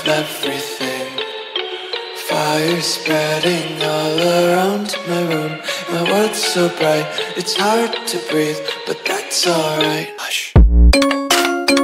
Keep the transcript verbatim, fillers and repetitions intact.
of everything. Fire spreading all around my room. My world's so bright, it's hard to breathe, but that's alright. Hush.